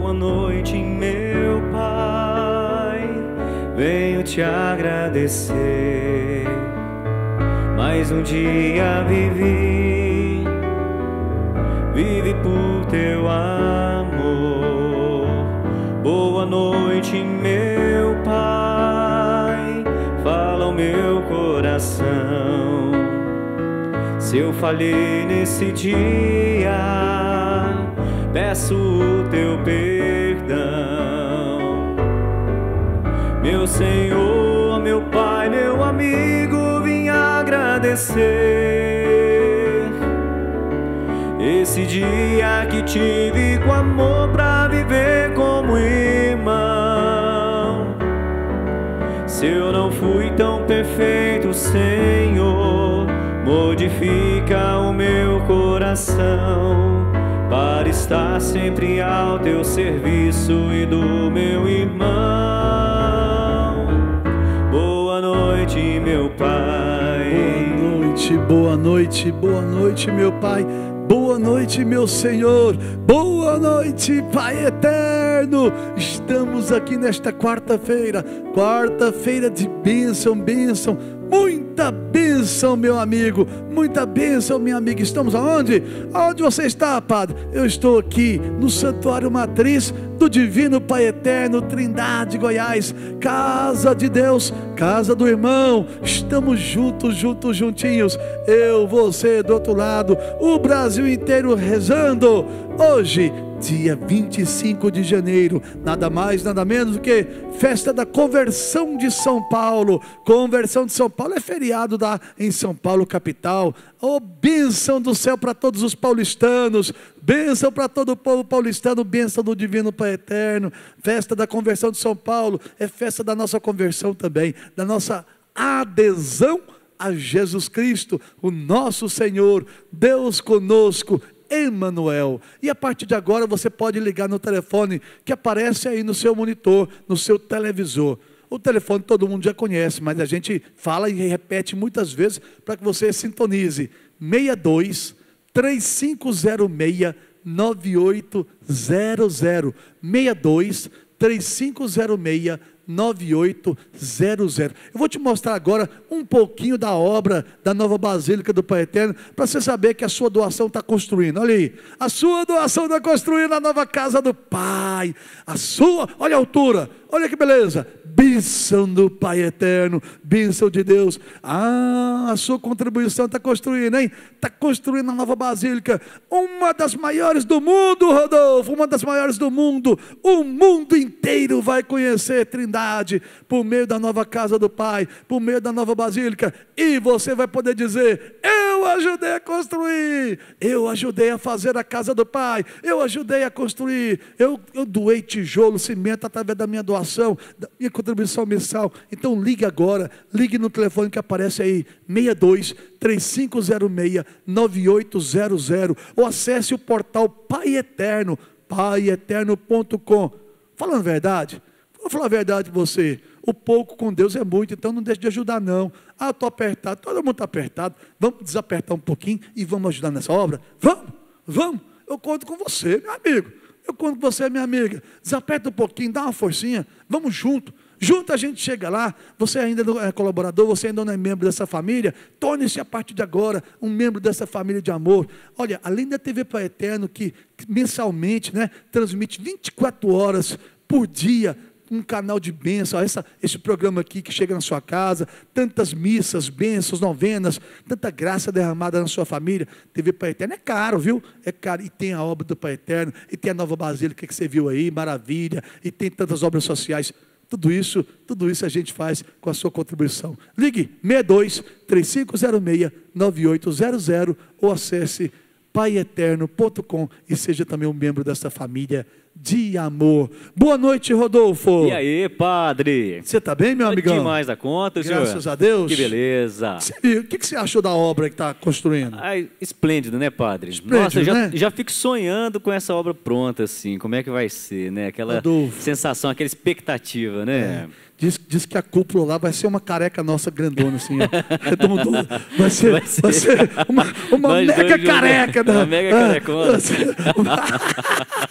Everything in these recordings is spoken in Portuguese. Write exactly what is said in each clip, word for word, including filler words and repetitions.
Boa noite, meu Pai, venho te agradecer. Mais um dia vivi, vive por teu amor. Boa noite, meu Pai, fala o meu coração. Se eu falhei nesse dia, peço o teu perdão. Meu Senhor, meu Pai, meu amigo, vim agradecer esse dia que tive com amor pra viver como irmão. Se eu não fui tão perfeito, Senhor, modifica o meu coração para estar sempre ao teu serviço e do meu irmão. Boa noite, meu Pai. Boa noite, boa noite, boa noite, meu Pai. Boa noite, meu Senhor. Boa noite, Pai eterno. Estamos aqui nesta quarta-feira, quarta-feira de bênção, bênção, muita bênção, meu amigo, muita bênção, minha amiga. Estamos aonde? Aonde você está, Padre? Eu estou aqui no Santuário Matriz do Divino Pai Eterno, Trindade, Goiás, casa de Deus, casa do irmão. Estamos juntos, juntos, juntinhos. Eu, você do outro lado, o Brasil inteiro rezando. Hoje, dia vinte e cinco de janeiro, nada mais, nada menos do que festa da conversão de São Paulo. Conversão de São Paulo é feriado da, em São Paulo, capital. Oh, bênção do céu para todos os paulistanos, bênção para todo o povo paulistano, bênção do Divino Pai Eterno. Festa da conversão de São Paulo é festa da nossa conversão também, da nossa adesão a Jesus Cristo, o nosso Senhor, Deus conosco, Emmanuel. E a partir de agora você pode ligar no telefone que aparece aí no seu monitor, no seu televisor. O telefone todo mundo já conhece, mas a gente fala e repete muitas vezes para que você sintonize. seis dois, três cinco zero seis, nove oito zero zero. seis dois, três cinco zero seis, nove oito zero zero. Eu vou te mostrar agora um pouquinho da obra da nova Basílica do Pai Eterno, para você saber que a sua doação está construindo. Olha aí, a sua doação está construindo a nova casa do Pai. A sua, olha a altura, olha que beleza. Bênção do Pai Eterno, bênção de Deus. Ah, a sua contribuição está construindo, hein? Está construindo a nova Basílica, uma das maiores do mundo, Rodolfo, uma das maiores do mundo. O mundo inteiro vai conhecer Trindade por meio da nova casa do Pai, por meio da nova Basílica. E você vai poder dizer: eu ajudei a construir, eu ajudei a fazer a casa do Pai, eu ajudei a construir, eu, eu doei tijolo, cimento através da minha doação, da minha contribuição mensal. Então ligue agora, ligue no telefone que aparece aí, seis dois, três cinco zero seis, nove oito zero zero, ou acesse o portal Pai Eterno, pai eterno ponto com. Falando a verdade, vou falar a verdade para você, o pouco com Deus é muito, então não deixe de ajudar não. Ah, estou apertado, todo mundo está apertado, vamos desapertar um pouquinho e vamos ajudar nessa obra? Vamos, vamos, eu conto com você, meu amigo, eu conto com você, minha amiga. Desaperta um pouquinho, dá uma forcinha, vamos junto. Junto a gente chega lá. Você ainda não é colaborador, você ainda não é membro dessa família, torne-se a partir de agora um membro dessa família de amor. Olha, além da T V Pai Eterno, que mensalmente, né, transmite vinte e quatro horas por dia, um canal de bênção, essa, esse programa aqui que chega na sua casa, tantas missas, bênçãos, novenas, tanta graça derramada na sua família. T V Pai Eterno é caro, viu? É caro. E tem a obra do Pai Eterno, e tem a nova Basílica que você viu aí, maravilha, e tem tantas obras sociais. Tudo isso, tudo isso a gente faz com a sua contribuição. Ligue seis dois, três cinco zero seis, nove oito zero zero ou acesse pai eterno ponto com e seja também um membro dessa família de amor. Boa noite, Rodolfo. E aí, padre? Você está bem, meu amigão? Demais da conta, senhor. Graças a Deus. Que beleza. O que, que você achou da obra que está construindo? Ai, esplêndido, né, padre? Esplêndido, Nossa, já, né? já fico sonhando com essa obra pronta, assim. Como é que vai ser, né? Aquela Rodolfo. sensação, aquela expectativa, né? É. Diz, diz que a cúpula lá vai ser uma careca nossa grandona, assim, ó. Redondona. Vai ser, vai ser, vai ser uma, uma mega careca. Uma da, mega carecona. Ah,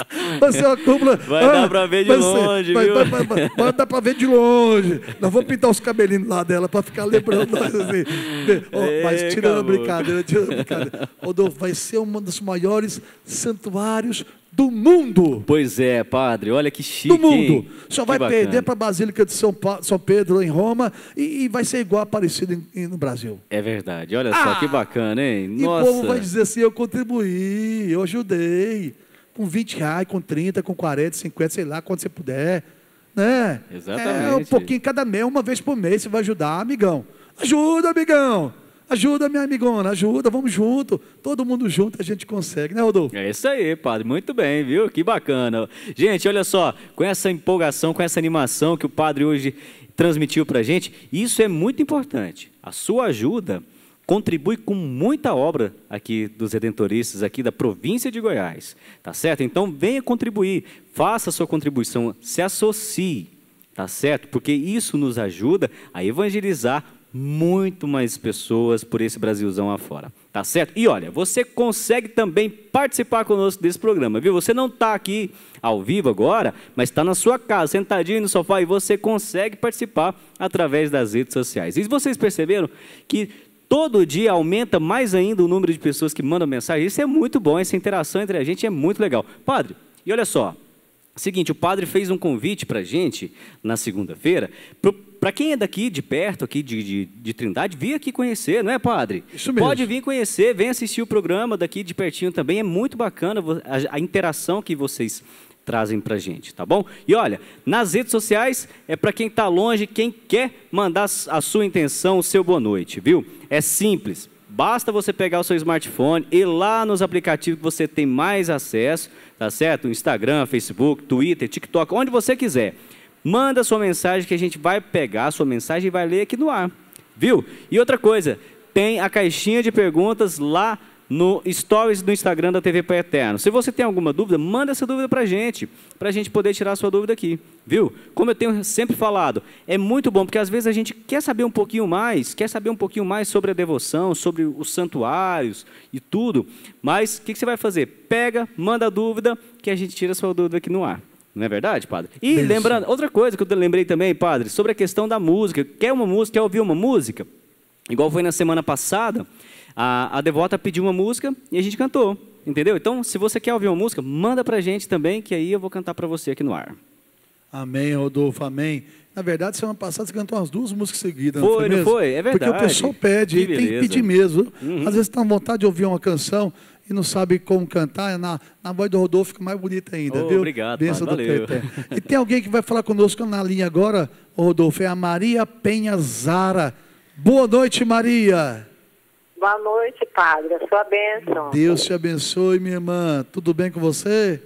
Vai ser uma cúpula. Vai ah, dar pra ver de longe, ser, vai, viu? vai, vai, vai, vai dar pra ver de longe. Nós vamos pintar os cabelinhos lá dela pra ficar lembrando nós assim. Oh, Ei, mas tirando a acabou. brincadeira, tirando a brincadeira. Rodolfo, vai ser um dos maiores santuários do mundo. Pois é, padre, olha que chique, Do mundo. hein? Só Que vai bacana. perder para a Basílica de São, pa São Pedro, em Roma, e, e vai ser igual a Aparecida em, em, no Brasil. É verdade, olha Ah, só que bacana, hein? E Nossa. o povo vai dizer assim, eu contribuí, eu ajudei, com vinte reais, com trinta, com quarenta, cinquenta, sei lá, quando você puder, né? Exatamente. É um pouquinho cada mês, uma vez por mês, você vai ajudar, amigão. Ajuda, amigão. Ajuda, minha amigona, ajuda, vamos junto. Todo mundo junto a gente consegue, né, Rodolfo? É isso aí, padre, muito bem, viu? Que bacana. Gente, olha só, com essa empolgação, com essa animação que o padre hoje transmitiu pra gente, isso é muito importante. A sua ajuda contribui com muita obra aqui dos redentoristas, aqui da província de Goiás, tá certo? Então venha contribuir, faça a sua contribuição, se associe, tá certo? Porque isso nos ajuda a evangelizar muito mais pessoas por esse Brasilzão afora, tá certo? E olha, você consegue também participar conosco desse programa, viu? Você não está aqui ao vivo agora, mas está na sua casa, sentadinho no sofá, e você consegue participar através das redes sociais. E vocês perceberam que todo dia aumenta mais ainda o número de pessoas que mandam mensagem? Isso é muito bom, essa interação entre a gente é muito legal. Padre, e olha só, seguinte, o padre fez um convite para a gente na segunda-feira, para quem é daqui de perto, aqui de, de, de Trindade, vir aqui conhecer, não é, padre? Isso mesmo. Pode vir conhecer, vem assistir o programa daqui de pertinho também, é muito bacana a, a interação que vocês trazem para a gente, tá bom? E olha, nas redes sociais é para quem está longe, quem quer mandar a sua intenção, o seu boa noite, viu? É simples. Basta você pegar o seu smartphone e lá nos aplicativos que você tem mais acesso, tá certo? Instagram, Facebook, Twitter, TikTok, onde você quiser. Manda sua mensagem que a gente vai pegar a sua mensagem e vai ler aqui no ar, viu? E outra coisa, tem a caixinha de perguntas lá no Stories do Instagram da T V Pai Eterno. Se você tem alguma dúvida, manda essa dúvida pra gente, pra gente poder tirar a sua dúvida aqui, viu? Como eu tenho sempre falado, é muito bom, porque às vezes a gente quer saber um pouquinho mais, quer saber um pouquinho mais sobre a devoção, sobre os santuários e tudo, mas o que, que você vai fazer? Pega, manda a dúvida, que a gente tira a sua dúvida aqui no ar. Não é verdade, padre? E Bem, lembrando, outra coisa que eu lembrei também, padre, sobre a questão da música. Quer uma música, quer ouvir uma música? Igual foi na semana passada, a, a devota pediu uma música e a gente cantou, entendeu? Então, se você quer ouvir uma música, manda pra gente também, que aí eu vou cantar pra você aqui no ar. Amém, Rodolfo, amém. Na verdade, semana passada você cantou umas duas músicas seguidas, Foi, não foi mesmo? não foi? É verdade. Porque o pessoal pede, Que e tem que beleza. pedir mesmo. Uhum. Às vezes está com vontade de ouvir uma canção e não sabe como cantar, na, na voz do Rodolfo fica mais bonita ainda, Oh, viu? obrigado, Bênção padre, do valeu. Pai Eterno. E tem alguém que vai falar conosco na linha agora, ô Rodolfo, é a Maria Penha Zara. Boa noite, Maria. Boa noite, padre. A sua bênção. Deus te abençoe, minha irmã. Tudo bem com você?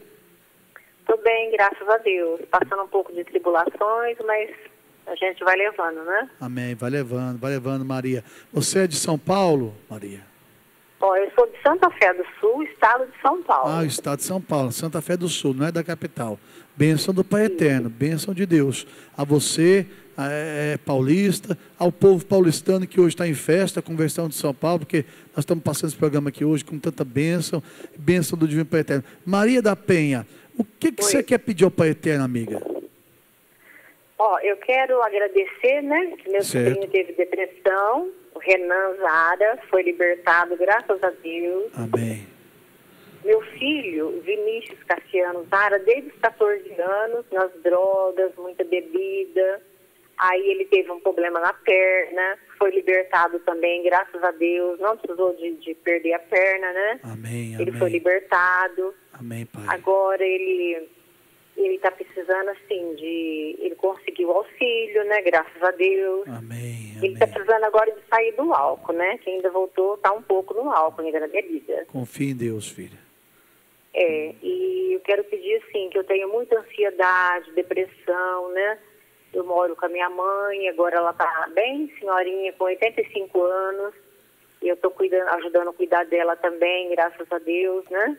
Tudo bem, graças a Deus. Passando um pouco de tribulações, mas a gente vai levando, né? Amém. Vai levando, vai levando, Maria. Você é de São Paulo, Maria? Ó, eu sou de Santa Fé do Sul, estado de São Paulo. Ah, o estado de São Paulo, Santa Fé do Sul, não é da capital. Bênção do Pai Eterno, bênção de Deus. A você, a, é, paulista, ao povo paulistano que hoje está em festa, conversão de São Paulo, porque nós estamos passando esse programa aqui hoje com tanta bênção, bênção do Divino Pai Eterno. Maria da Penha, o que, que você quer pedir ao Pai Eterno, amiga? Ó, eu quero agradecer, né, que meu Certo. sobrinho teve depressão, o Renan Zara foi libertado, graças a Deus. Amém. Meu filho, Vinícius Cassiano Zara, desde os quatorze anos, nas drogas, muita bebida. Aí ele teve um problema na perna, foi libertado também, graças a Deus. Não precisou de, de perder a perna, né? Amém, Ele amém. foi libertado. Amém, Pai. Agora ele ele está precisando, assim, de... Ele conseguiu auxílio, né? Graças a Deus. Amém, Ele amém. está precisando agora de sair do álcool, né? Que ainda voltou, está um pouco no álcool, ainda na bebida. Confie em Deus, filha. É, e eu quero pedir, assim, que eu tenho muita ansiedade, depressão, né? Eu moro com a minha mãe, agora ela tá bem senhorinha, com oitenta e cinco anos. E eu tô cuidando, ajudando a cuidar dela também, graças a Deus, né?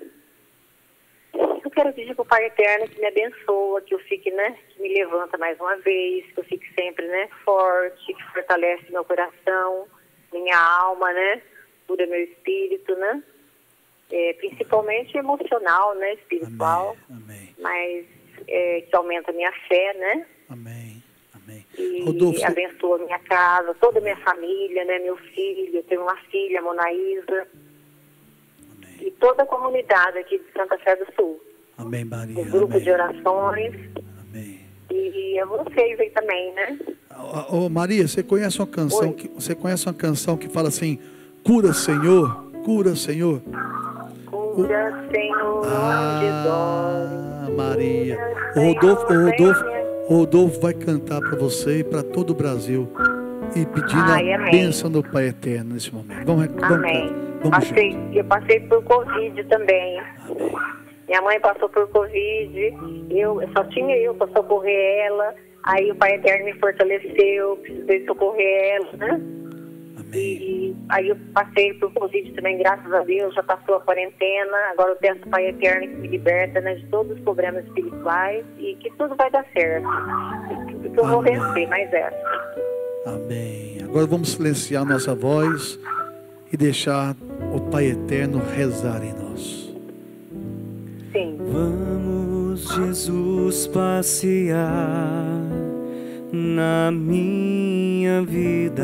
Eu quero pedir pro Pai Eterno que me abençoa, que eu fique, né? Que me levanta mais uma vez, que eu fique sempre, né? Forte, que fortalece meu coração, minha alma, né? Cura meu espírito, né? é, principalmente emocional, né, espiritual, Amém. Amém. mas é, que aumenta a minha fé, né? Amém. Amém. E Rodolfo, abençoa minha casa, toda a minha família, né, meu filho, eu tenho uma filha, Monaísa, amém. e toda a comunidade aqui de Santa Fé do Sul. Amém, Maria. O grupo Amém. de orações. Amém. E a vocês aí também, né? Ô, ô, Maria, você conhece uma canção Oi. que você conhece uma canção que fala assim: cura, Senhor, cura, Senhor. Cura, Senhor, Ah, onde dói. Maria. O Senhor, Rodolfo, o Rodolfo, venha. o Rodolfo vai cantar para você e para todo o Brasil e pedindo Ai, a amém. bênção do Pai Eterno nesse momento. Vamos, vamos, Amém. vamos Passei, juntos. eu passei por Covid também. Minha mãe passou por Covid, eu só tinha eu para socorrer ela. Aí o Pai Eterno me fortaleceu, precisei socorrer ela, né? Amém. E aí eu passei por Covid também, graças a Deus, já passou a quarentena. Agora eu peço ao Pai Eterno que me liberta, né, de todos os problemas espirituais e que tudo vai dar certo. E que eu vou Amém. vencer mais essa. Amém. Agora vamos silenciar nossa voz e deixar o Pai Eterno rezar em nós. Sim. Vamos, Jesus, passear na minha vida.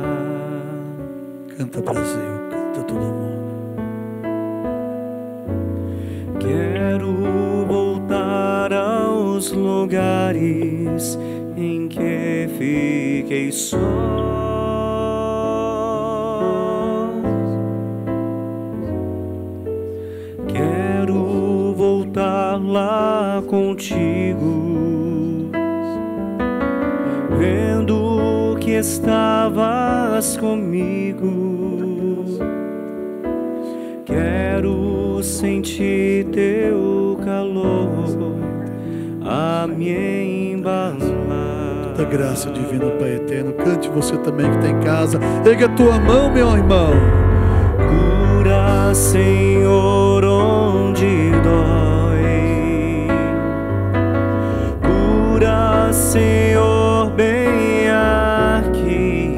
Canta, Brasil, canta todo mundo. Quero voltar aos lugares em que fiquei só. Quero voltar lá contigo, vendo que estavas comigo. Quero sentir teu calor a me embalar. Da graça divina, Pai Eterno, cante você também que está em casa. Ergue a tua mão, meu irmão. Cura, Senhor, onde dói. Cura, Senhor, bem aqui.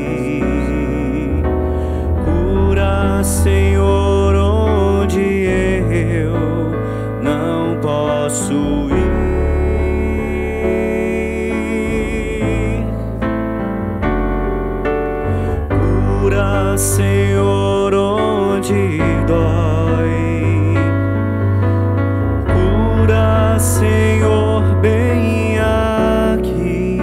Cura, Senhor, onde eu não posso ir. Cura, Senhor, onde dói. Cura, Senhor, bem aqui.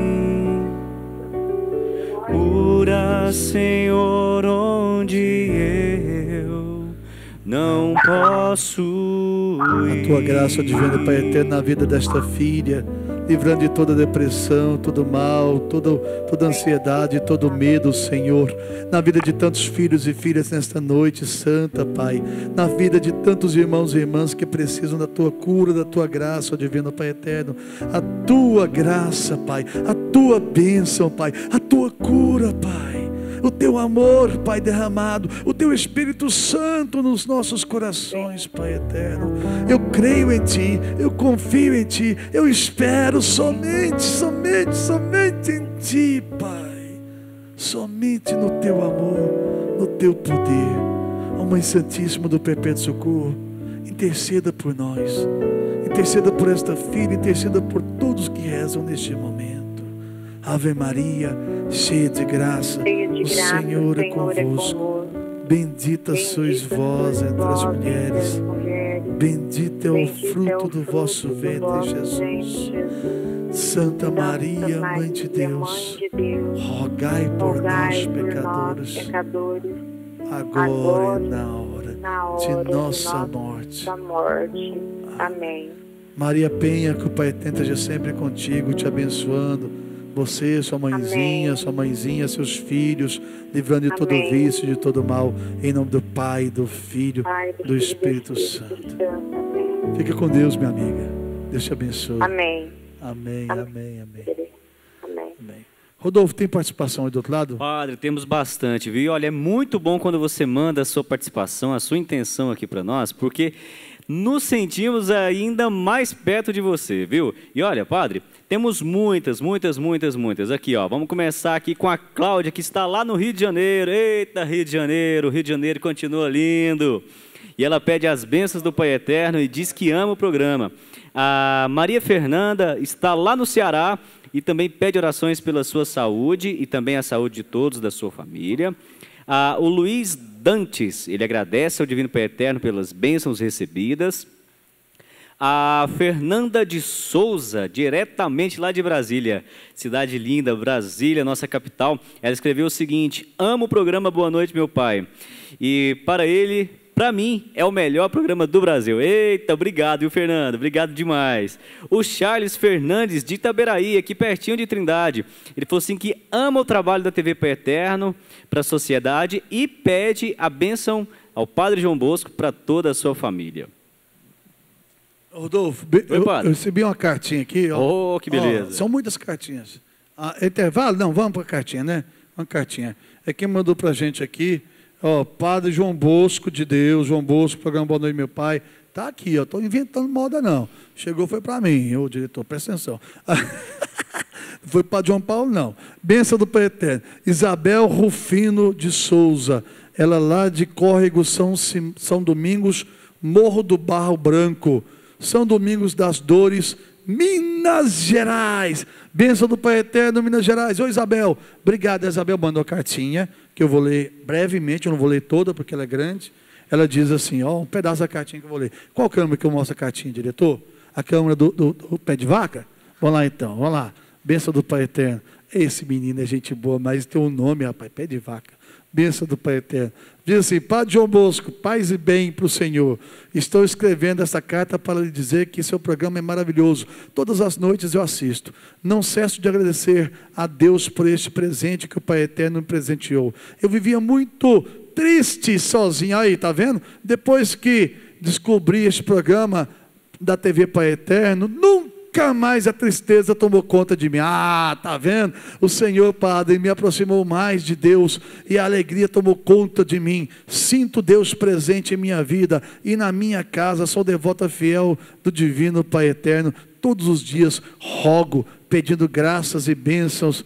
Cura, Senhor, onde eu não posso ir. A tua graça divina, Pai Eterno, na vida desta filha, livrando de toda depressão, todo mal, todo, toda ansiedade, todo medo, Senhor. Na vida de tantos filhos e filhas nesta noite santa, Pai. Na vida de tantos irmãos e irmãs que precisam da tua cura, da tua graça, ó divino Pai Eterno. A tua graça, Pai. A tua bênção, Pai. A tua cura, Pai. O teu amor, Pai, derramado, o teu Espírito Santo nos nossos corações, Pai Eterno. Eu creio em Ti, eu confio em Ti, eu espero somente, somente, somente em Ti, Pai. Somente no Teu amor, no Teu poder. Ó Mãe Santíssima do Perpétuo Socorro, interceda por nós, interceda por esta filha, interceda por todos que rezam neste momento. Ave Maria, cheia de graça, Cheia de o graça, Senhor é Senhor é convosco. convosco. Bendita sois vós entre as mulheres, bendito é o fruto do vosso ventre, Jesus. Santa Maria, Mãe de Deus, rogai por nós, pecadores, agora e na hora de nossa morte. Amém. Maria Penha, que o Pai Eterno esteja sempre contigo, te abençoando. Você, sua mãezinha, Amém. sua mãezinha, seus filhos, livrando de todo Amém. vício, de todo mal, em nome do Pai, do Filho, Pai, do Espírito Santo. Amém. Fica com Deus, minha amiga. Deus te abençoe. Amém. Amém, Amém. amém, amém. Amém. Amém. Rodolfo, tem participação aí do outro lado? Padre, temos bastante, viu? E olha, é muito bom quando você manda a sua participação, a sua intenção aqui para nós, porque nos sentimos ainda mais perto de você, viu? E olha, Padre, temos muitas, muitas, muitas, muitas. Aqui, ó, vamos começar aqui com a Cláudia, que está lá no Rio de Janeiro. Eita, Rio de Janeiro, Rio de Janeiro continua lindo. e ela pede as bênçãos do Pai Eterno e diz que ama o programa. A Maria Fernanda está lá no Ceará e também pede orações pela sua saúde e também a saúde de todos da sua família. Ah, o Luiz Dantes, ele agradece ao Divino Pai Eterno pelas bênçãos recebidas. A Fernanda de Souza, diretamente lá de Brasília, cidade linda, Brasília, nossa capital, ela escreveu o seguinte: amo o programa Boa Noite, meu pai. E para ele, para mim, é o melhor programa do Brasil. Eita, obrigado, viu, Fernanda? Obrigado demais. O Charles Fernandes, de Itaberaí, aqui pertinho de Trindade, ele falou assim que ama o trabalho da T V Pai Eterno para a sociedade e pede a bênção ao Padre João Bosco para toda a sua família. Rodolfo, Oi, eu, eu recebi uma cartinha aqui. Ó, oh, que beleza. Ó, são muitas cartinhas. Ah, intervalo? Não, vamos para a cartinha, né? Uma cartinha. É quem mandou para a gente aqui, ó, Padre João Bosco de Deus, João Bosco, programa Boa Noite, meu pai. Tá aqui, ó, estou inventando moda não. Chegou, foi para mim, ô diretor, presta atenção. Foi para João Paulo, não. Bênção do Pai Eterno. Isabel Rufino de Souza, ela lá de Córrego, São, São Domingos, Morro do Barro Branco, São Domingos das Dores, Minas Gerais. Bênção do Pai Eterno, Minas Gerais. Ô Isabel, obrigado. A Isabel mandou a cartinha, que eu vou ler brevemente, eu não vou ler toda, porque ela é grande. Ela diz assim, ó, um pedaço da cartinha que eu vou ler. Qual câmera que eu mostro a cartinha, diretor? A câmera do, do, do pé de vaca? Vamos lá então, vamos lá. Bênção do Pai Eterno. Esse menino é gente boa, mas tem um nome, rapaz, pé de vaca. Bênção do Pai Eterno. Diz assim: Padre João Bosco, paz e bem para o Senhor. Estou escrevendo essa carta para lhe dizer que seu programa é maravilhoso. Todas as noites eu assisto. Não cesso de agradecer a Deus por este presente que o Pai Eterno me presenteou. Eu vivia muito triste sozinho. Aí, tá vendo? Depois que descobri este programa da T V Pai Eterno, nunca Nunca mais a tristeza tomou conta de mim. Ah, tá vendo? O Senhor, Padre, me aproximou mais de Deus e a alegria tomou conta de mim. Sinto Deus presente em minha vida e na minha casa. Sou devota fiel do Divino Pai Eterno. Todos os dias rogo, pedindo graças e bênçãos.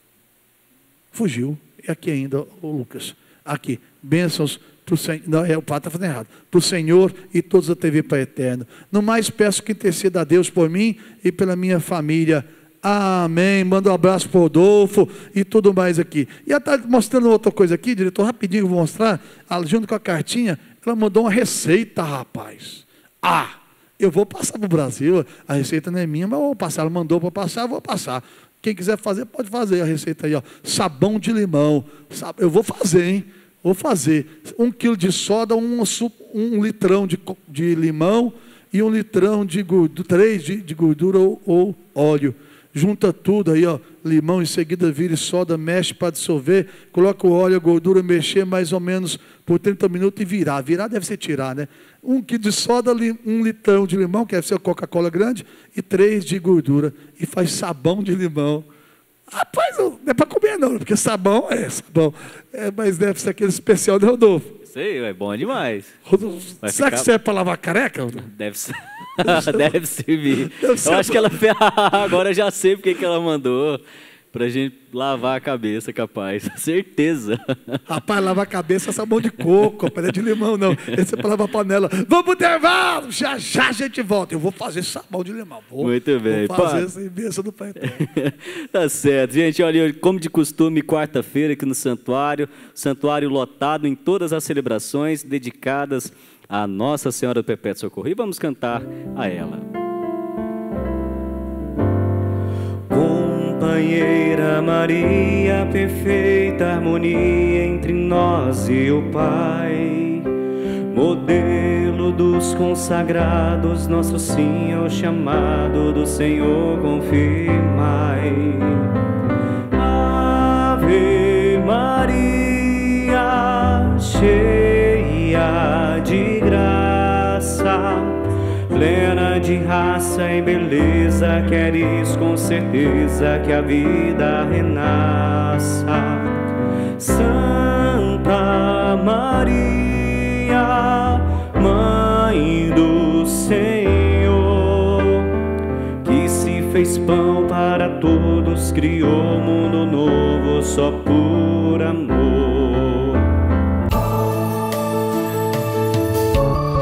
Fugiu. E aqui ainda, o Lucas. Aqui, bênçãos. Pro Senhor, não, é, o padre está fazendo errado. Para o Senhor e todos da T V Pai Eterno. No mais peço que interceda a Deus por mim e pela minha família. Amém. Manda um abraço para o Rodolfo e tudo mais aqui. E ela está mostrando outra coisa aqui, diretor, rapidinho eu vou mostrar. Ela, junto com a cartinha, ela mandou uma receita, rapaz. Ah, eu vou passar para o Brasil. A receita não é minha, mas eu vou passar. Ela mandou para passar, eu vou passar. Quem quiser fazer, pode fazer a receita aí, ó. Sabão de limão. Eu vou fazer, hein? Vou fazer um quilo de soda, um, um litrão de, de limão e um litrão de gordura, três de, de gordura ou, ou óleo. Junta tudo aí, ó, limão, em seguida vira soda, mexe para dissolver, coloca o óleo, a gordura, mexer mais ou menos por trinta minutos e virar. Virar deve ser tirar, né? Um quilo de soda, um litrão de limão, que deve ser Coca Cola grande, e três de gordura. E faz sabão de limão. Rapaz, não é para comer não, porque sabão é sabão. É, mas deve ser aquele especial de Rodolfo. Sei, é bom demais. Rodolfo, será ficar... que serve para lavar careca, Rodolfo? Deve ser. Deve servir. Deve ser. Eu acho que ela fez. Agora eu já sei porque que ela mandou. Pra gente lavar a cabeça, capaz. Certeza. Rapaz, lavar a cabeça é sabão de coco, não é de limão, não. Esse é para lavar a panela. Vamos pro intervalo! Já já a gente volta. Eu vou fazer sabão de limão. Vou, Muito bem. Vou fazer essa bênção do Pai Eterno. Tá certo. Gente, olha, como de costume, quarta-feira aqui no Santuário. Santuário lotado em todas as celebrações dedicadas à Nossa Senhora do Perpétuo Socorro. E vamos cantar a ela. Companheira Maria, perfeita harmonia entre nós e o Pai, modelo dos consagrados, nosso sim ao chamado do Senhor confirmai. Ave Maria, cheia de graça, plena de raça e beleza, queres com certeza que a vida renasça. Santa Maria, Mãe do Senhor, que se fez pão para todos, criou um mundo novo só por amor.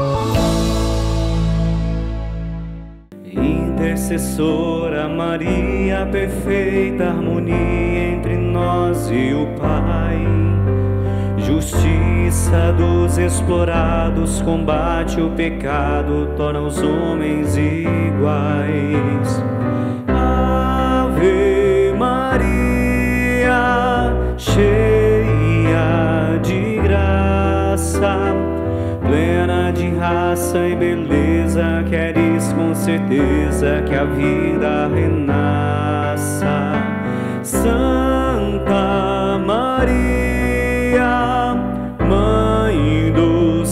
intercessora Maria, perfeita harmonia entre nós e o Pai. Justiça dos explorados, combate o pecado, torna os homens iguais. Ave Maria, cheia de graça, plena de raça e beleza, queres com certeza que a vida renasça. Santa Maria, Mãe do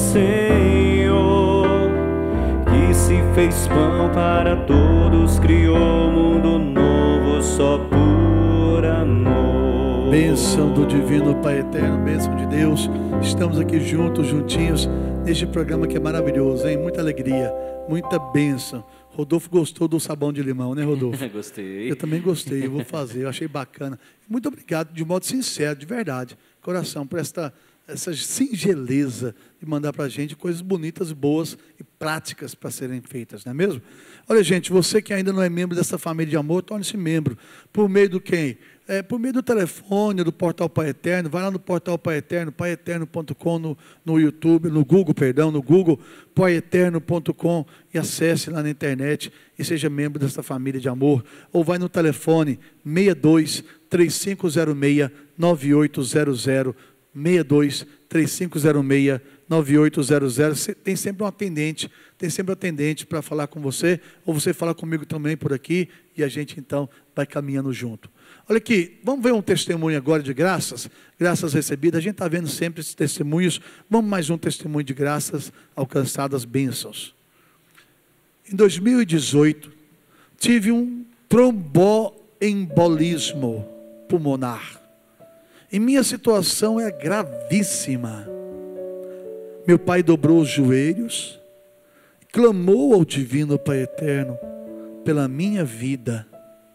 Senhor, que se fez pão para todos, criou um mundo novo só por amor. Bênção do Divino Pai Eterno, bênção de Deus. Estamos aqui juntos, juntinhos, neste programa que é maravilhoso, hein? Muita alegria, muita bênção. Rodolfo gostou do sabão de limão, né, Rodolfo? Gostei. Eu também gostei, eu vou fazer, eu achei bacana. Muito obrigado, de modo sincero, de verdade, coração, por esta, essa singeleza de mandar para a gente coisas bonitas, boas e práticas para serem feitas, não é mesmo? Olha, gente, você que ainda não é membro dessa família de amor, torne-se membro. Por meio do quem? É, por meio do telefone, do portal Pai Eterno. Vai lá no portal Pai Eterno, pai eterno ponto com, no, no YouTube, no Google, perdão, no Google, pai eterno ponto com, e acesse lá na internet e seja membro dessa família de amor. Ou vai no telefone seis dois, três cinco zero seis, nove oito zero zero, seis dois, três cinco zero seis, nove oito zero zero. Tem sempre um atendente, tem sempre um atendente para falar com você, ou você fala comigo também por aqui, e a gente então vai caminhando junto. Olha aqui, vamos ver um testemunho agora de graças, graças recebidas. A gente está vendo sempre esses testemunhos. Vamos mais um testemunho de graças alcançadas, bênçãos. Em dois mil e dezoito, tive um tromboembolismo pulmonar. E minha situação é gravíssima. Meu pai dobrou os joelhos, clamou ao Divino Pai Eterno pela minha vida.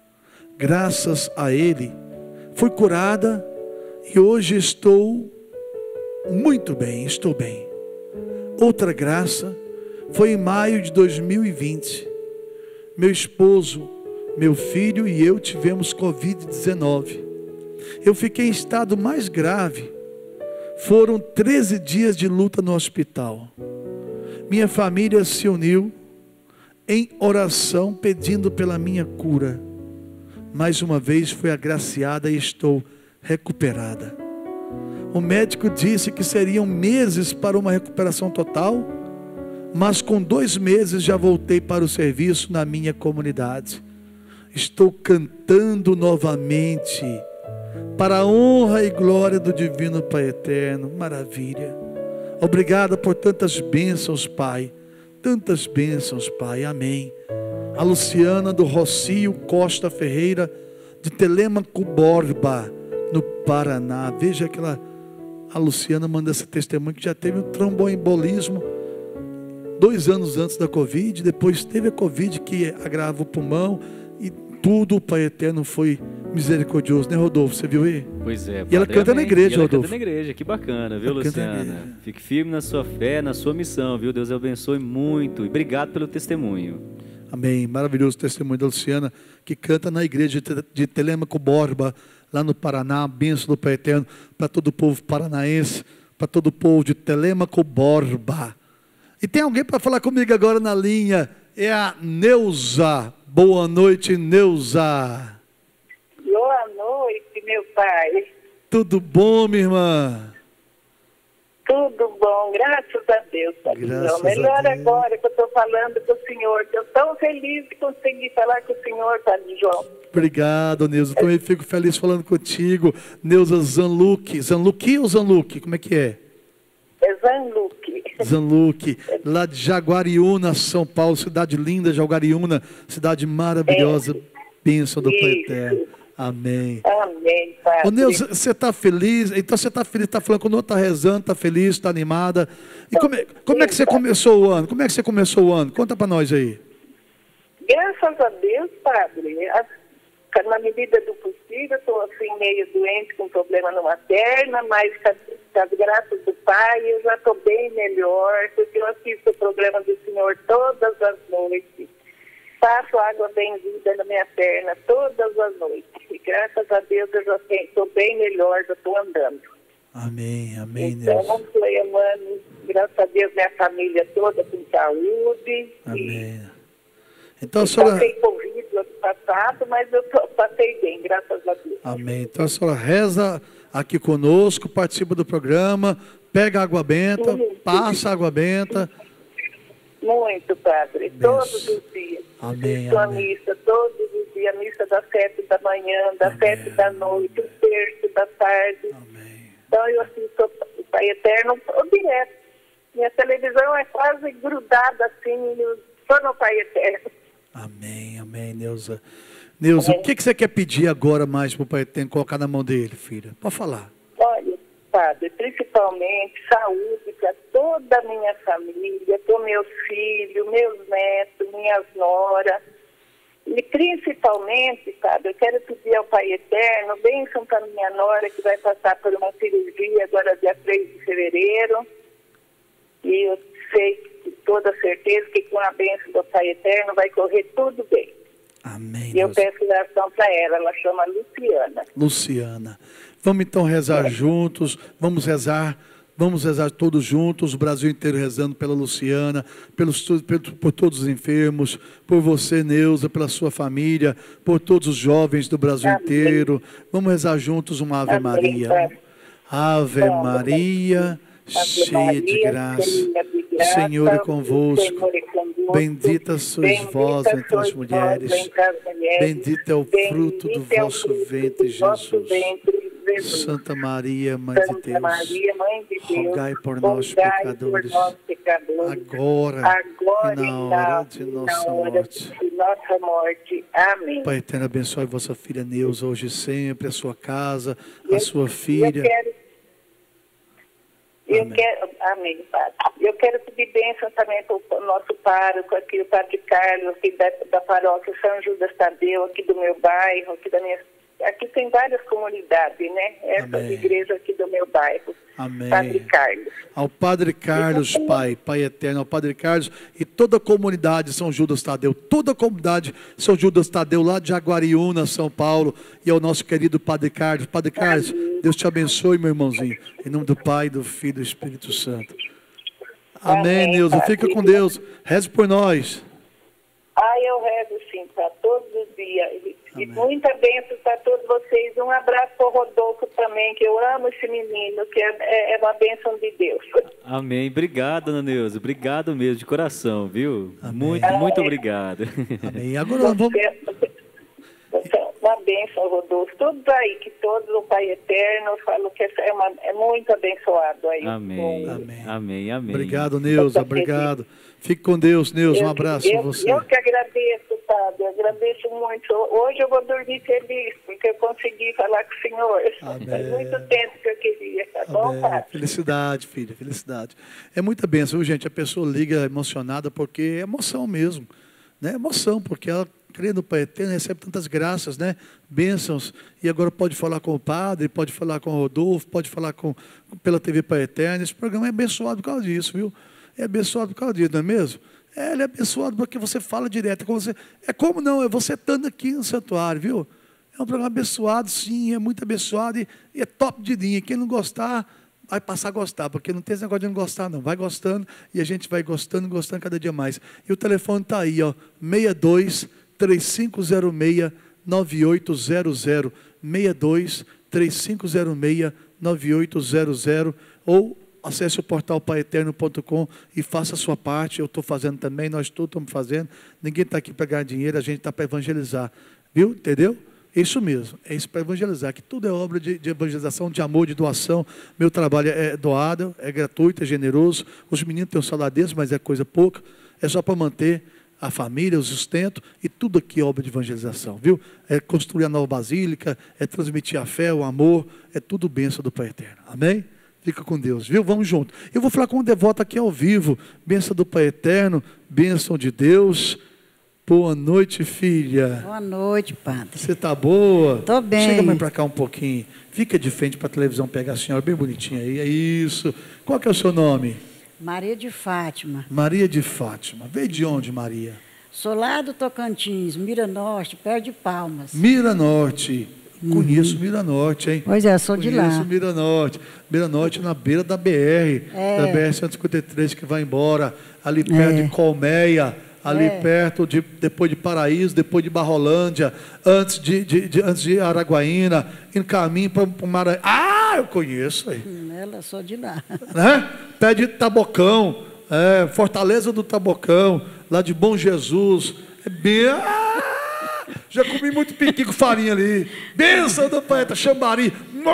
Graças a Ele, fui curada e hoje estou muito bem, estou bem. Outra graça foi em maio de dois mil e vinte. Meu esposo, meu filho e eu tivemos covid dezenove. Eu fiquei em estado mais grave. Foram treze dias de luta no hospital. Minha família se uniu em oração pedindo pela minha cura. Mais uma vez fui agraciada e estou recuperada. O médico disse que seriam meses para uma recuperação total, mas com dois meses já voltei para o serviço na minha comunidade. Estou cantando novamente, para a honra e glória do Divino Pai Eterno. Maravilha. Obrigada por tantas bênçãos, Pai. Tantas bênçãos, Pai. Amém. A Luciana do Rocio Costa Ferreira, de Telêmaco Borba, no Paraná. Veja que ela, a Luciana manda esse testemunho que já teve um tromboembolismo dois anos antes da Covid. Depois teve a Covid que agrava o pulmão e tudo. O Pai Eterno foi misericordioso, né, Rodolfo? Você viu aí? Pois é. E ela canta na igreja, e ela Rodolfo. Canta na igreja, que bacana, viu, ela Luciana? Fique firme na sua fé, na sua missão, viu? Deus abençoe muito. E obrigado pelo testemunho. Amém. Maravilhoso testemunho da Luciana, que canta na igreja de Telêmaco Borba, lá no Paraná. Bênção do Pai Eterno para todo o povo paranaense, para todo o povo de Telêmaco Borba. E tem alguém para falar comigo agora na linha, é a Neuza. Boa noite, Neuza. Boa noite, meu pai. Tudo bom, minha irmã? Tudo bom, graças a Deus. Graças Melhor a Deus. agora que eu estou falando com o senhor. Estou tão feliz de conseguir falar com o senhor, Padre João. Obrigado, Neuza. Eu também fico feliz falando contigo. Neuza Zanluque. Zanluque ou Zanluque? Como é que é? É Zanluque. Zanluque, lá de Jaguariúna, São Paulo. Cidade linda, Jaguariúna. Cidade maravilhosa. É. Bênção do Pai Eterno. Amém. Amém, Padre. Ô, Neuza, você está feliz? Então você está feliz, está falando, quando está rezando, está feliz, está animada. E como é, como é que você começou o ano? Como é que você começou o ano? Conta para nós aí. Graças a Deus, Padre. Na medida do possível, estou assim meio doente, com problema numa perna, mas com as graças do Pai, eu já estou bem melhor, porque eu assisto o programa do Senhor todas as noites. Passo água benzida na minha perna todas as noites. E graças a Deus eu já estou bem melhor, já estou andando. Amém, amém, então, Deus. Então, Cleomane, graças a Deus, minha família toda com saúde. Amém. Então, a senhora... Passei Covid ano passado, mas eu tô, passei bem, graças a Deus. Amém. Então, a senhora reza aqui conosco, participa do programa, pega água benta, Sim. passa água benta. Muito, padre. Deus. Todos os dias. Amém, Estou amém. a missa todos os dias. A missa das sete da manhã, das amém. sete da noite, o terço da tarde. Amém. Então, eu assisto o Pai Eterno direto. Minha televisão é quase grudada assim, só no Pai Eterno. Amém, amém, Neuza. Neuza, amém. O que, que você quer pedir agora mais para o Pai Eterno colocar na mão dele, filha? Pode falar. Olha, padre, principalmente saúde para toda a minha família, para meus filhos, meus netos, minhas noras. E principalmente, padre, eu quero pedir ao Pai Eterno bênção para minha nora, que vai passar por uma cirurgia agora dia três de fevereiro. E eu sei com toda certeza que com a bênção do Pai Eterno vai correr tudo bem. Amém. E eu peço oração para ela, ela chama Luciana. Luciana. Vamos então rezar é. juntos, vamos rezar, vamos rezar todos juntos, o Brasil inteiro rezando pela Luciana, pelos, por todos os enfermos, por você, Neuza, pela sua família, por todos os jovens do Brasil Amém. inteiro. Vamos rezar juntos uma Ave Amém, Maria. Pai. Ave Pai. Maria, cheia de graça, o Senhor é convosco. Bendita sois vós entre as mulheres, bendito é o fruto do vosso ventre, Jesus. Santa Maria, Mãe de Deus, rogai por nós, pecadores, agora e na hora de nossa morte. Amém. Pai Eterno, abençoe vossa filha Neuza hoje e sempre, a sua casa, a sua filha. Eu quero, amém, Padre. Eu quero pedir bênção também para o nosso pároco aqui, o Padre Carlos, aqui da, da paróquia São Judas Tadeu, aqui do meu bairro, aqui da minha... Aqui tem várias comunidades, né? Essa amém. Igreja aqui do meu bairro. Amém. Padre Carlos. Ao Padre Carlos, Pai, Pai Eterno, ao Padre Carlos e toda a comunidade São Judas Tadeu, toda a comunidade São Judas Tadeu, lá de Jaguariúna, São Paulo, e ao nosso querido Padre Carlos. Padre Carlos, amém. Deus te abençoe, meu irmãozinho, em nome do Pai, do Filho e do Espírito Santo. Amém, amém Neuza, fica com Deus, reze por nós. Ah, eu rezo sim, para todos os dias. E muita bênção para todos vocês. Um abraço para o Rodolfo também, que eu amo esse menino, que é, é uma bênção de Deus. Amém. Obrigado, Ana Neuza. Obrigado mesmo, de coração, viu? Amém. Muito, ah, muito é. obrigado. Amém. Agora vamos... Uma bênção, Rodolfo. Tudo aí, que todos o Pai Eterno falam que é, uma, é muito abençoado aí. Amém. Com... Amém. Amém. Amém. Obrigado, Neuza. Obrigado. Fique com Deus, Neuza. Um abraço eu, a você. Eu que agradeço, Padre. Eu agradeço muito. Hoje eu vou dormir feliz, porque eu consegui falar com o Senhor. Amém. Faz muito tempo que eu queria. Tá Amém. bom, Padre? Felicidade, filha. Felicidade. É muita bênção, gente. A pessoa liga emocionada porque é emoção mesmo. Né? Emoção, porque ela crê no Pai Eterno, recebe tantas graças, né? Bênçãos, e agora pode falar com o padre, pode falar com o Rodolfo, pode falar com, pela T V Pai Eterno. Esse programa é abençoado por causa disso, viu? É abençoado por causa disso, não é mesmo? É, ele é abençoado porque você fala direto. É como, você, é como não, é você estando aqui no santuário, viu? É um programa abençoado, sim, é muito abençoado e, e é top de linha. Quem não gostar, vai passar a gostar, porque não tem esse negócio de não gostar, não. Vai gostando e a gente vai gostando, gostando cada dia mais. E o telefone está aí, ó, seis dois, três cinco zero seis, nove oito zero zero, seis dois, três cinco zero seis, nove oito zero zero, ou acesse o portal pai eterno ponto com e faça a sua parte. Eu estou fazendo também, nós todos estamos fazendo. Ninguém está aqui para ganhar dinheiro, a gente está para evangelizar. Viu? Entendeu? Isso mesmo, é isso para evangelizar, que tudo é obra de, de evangelização, de amor, de doação. Meu trabalho é doado, é gratuito, é generoso. Os meninos têm um salário deles, mas é coisa pouca. É só para manter a família, o sustento, e tudo aqui é obra de evangelização, viu? É construir a nova basílica, é transmitir a fé, o amor, é tudo bênção do Pai Eterno. Amém? Fica com Deus, viu? Vamos junto. Eu vou falar com um devoto aqui ao vivo. Bênção do Pai Eterno, bênção de Deus. Boa noite, filha. Boa noite, padre. Você está boa? Estou bem. Chega mais para cá um pouquinho. Fica de frente para a televisão pegar a senhora bem bonitinha aí. É isso. Qual que é o seu nome? Maria de Fátima. Maria de Fátima. Veio de onde, Maria? Sou lá do Tocantins, Mira Norte, perto de Palmas. Mira Norte. Conheço uhum. Mira Norte, hein? Pois é, sou de lá. Conheço Mira Norte. Mira Norte na beira da B R, é. da B R cento e cinquenta e três que vai embora, ali perto é. de Colmeia, ali é. perto de, depois de Paraíso, depois de Barrolândia, antes de, de, de, antes de Araguaína, em caminho para o Maranhão. Ah, eu conheço aí. Hum, ela sou de lá. Né? Pé de Tabocão, é, Fortaleza do Tabocão, lá de Bom Jesus. É bem... Ah, já comi muito piqui com farinha ali. Benção do poeta, Xambari.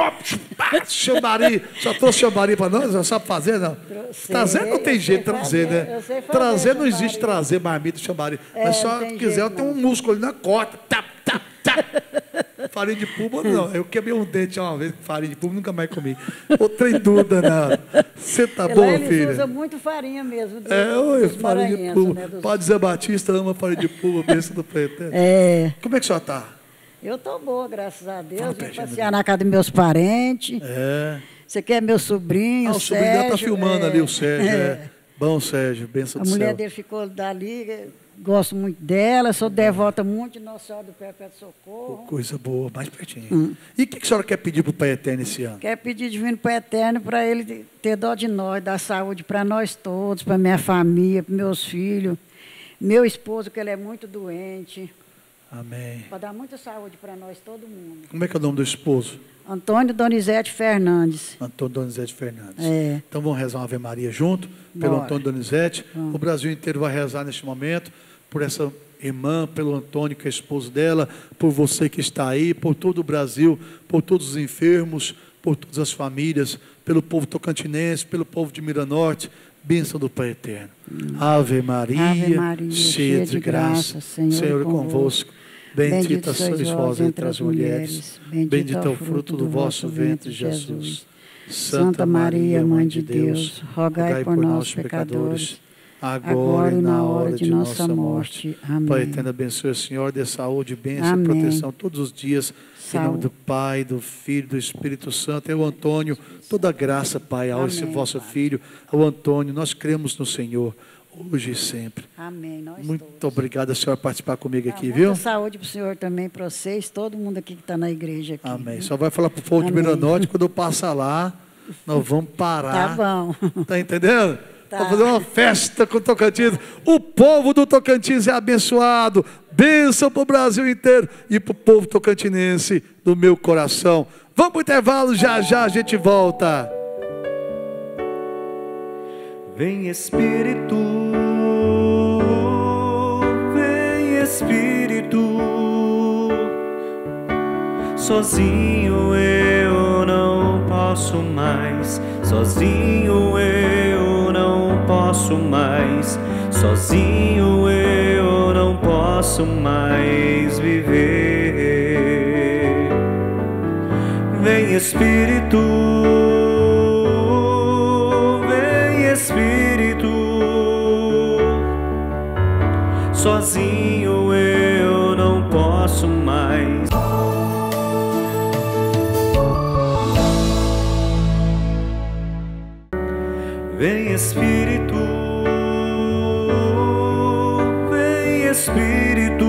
Xambari. Só trouxe Xambari para nós, não sabe fazer, não? Trazer não tem jeito de trazer, né? Trazer não existe trazer marmita de Xambari. É, mas só se quiser, tem um músculo ali na corta. Tap, tap, tap. Farinha de pulpa, não. Eu quebrei um dente uma vez com farinha de pulpa, nunca mais comi. Ô, trem dúvida, não. Você tá bom, filha? Eles usam muito farinha mesmo. Dos, é, oi, farinha de pulpa. Né, dos... Pode dizer, Batista ama farinha de pulpa, bênção do preto. É. Como é que a senhora tá? Eu tô boa, graças a Deus. Vim passear na casa dos meus parentes. É. Você quer meu sobrinho, ah, o Sérgio. sobrinho tá filmando é, ali, o Sérgio. É. É. Bom, Sérgio, benção do céu. A mulher dele ficou dali, gosto muito dela, sou devota muito de Nossa Senhora do Perpétuo Socorro. Coisa boa, mais pertinho. Hum. E o que a senhora quer pedir para o Pai Eterno esse ano? Quer pedir divino Pai Eterno para ele ter dó de nós, dar saúde para nós todos, para minha família, para meus filhos, meu esposo, que ele é muito doente. Amém. Para dar muita saúde para nós, todo mundo. Como é que é o nome do esposo? Antônio Donizete Fernandes. Antônio Donizete Fernandes. É. Então vamos rezar uma Ave Maria junto, pelo Bora. Antônio Donizete. Vamos. O Brasil inteiro vai rezar neste momento, por essa irmã, pelo Antônio, que é esposo dela, por você que está aí, por todo o Brasil, por todos os enfermos, por todas as famílias, pelo povo tocantinense, pelo povo de Miranorte. Bênção do Pai Eterno. Hum. Ave Maria, Ave Maria cheia de graça, Senhor, Senhor é convosco. convosco. Bendita sois vós entre as mulheres, bendito é o fruto do vosso ventre, Jesus. Santa Maria, Mãe de Deus, rogai por nós, pecadores, agora e na hora de nossa morte. Amém. Pai Eterno, abençoe o Senhor, dê saúde, bênção e proteção todos os dias. Em nome do Pai, do Filho, do Espírito Santo. Eu, Antônio, toda graça, Pai, ao esse vosso Filho, ao Antônio. Nós cremos no Senhor, hoje e sempre. Amém. Nós Muito todos. obrigado, a senhora, participar comigo aqui, muita viu? Muita saúde para o senhor também, para vocês, todo mundo aqui que está na igreja aqui. Amém. Só vai falar para o povo de Miranorte, quando eu passar lá, nós vamos parar. Tá bom. Tá entendendo? Tá. Vamos fazer uma festa com o Tocantins. O povo do Tocantins é abençoado. Bênção para o Brasil inteiro e para o povo tocantinense do meu coração. Vamos para o intervalo, já já a gente volta. Vem Espírito, vem Espírito, sozinho eu não posso mais, sozinho eu não posso mais, sozinho eu não posso mais viver. Vem Espírito, sozinho eu não posso mais. Vem Espírito, vem Espírito,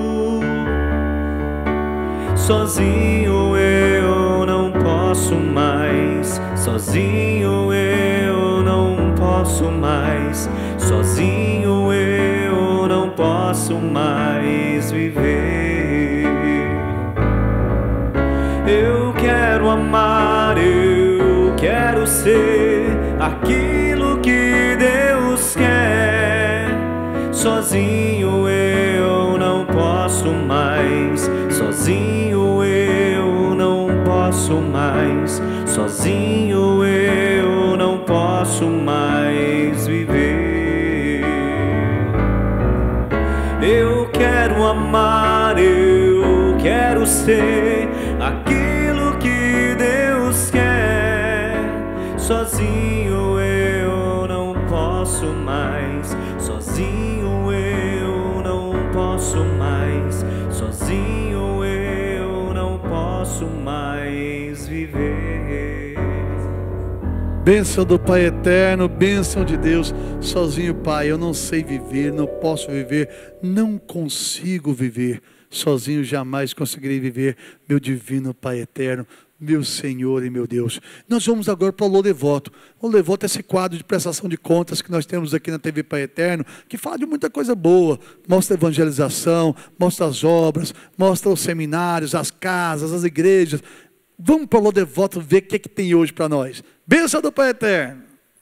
sozinho eu não posso mais, sozinho eu não posso mais, sozinho eu não posso mais viver. Eu quero amar, eu quero ser aquilo que Deus quer. Sozinho eu não posso mais, sozinho eu não posso mais, sozinho eu não posso mais viver. Eu quero amar, eu quero ser aquilo que Deus quer. Sozinho eu não posso mais, sozinho eu não posso mais, sozinho eu não posso mais viver. Bênção do Pai eterno, bênção de Deus. Sozinho, Pai, eu não sei viver, não posso viver, não consigo viver. Sozinho jamais conseguirei viver, meu divino Pai eterno, meu Senhor e meu Deus. Nós vamos agora para o Lodevoto. O Lodevoto é esse quadro de prestação de contas que nós temos aqui na T V Pai Eterno, que fala de muita coisa boa. Mostra a evangelização, mostra as obras, mostra os seminários, as casas, as igrejas. Vamos para o Lodevoto ver o que, é que tem hoje para nós. Bênção do Pai Eterno.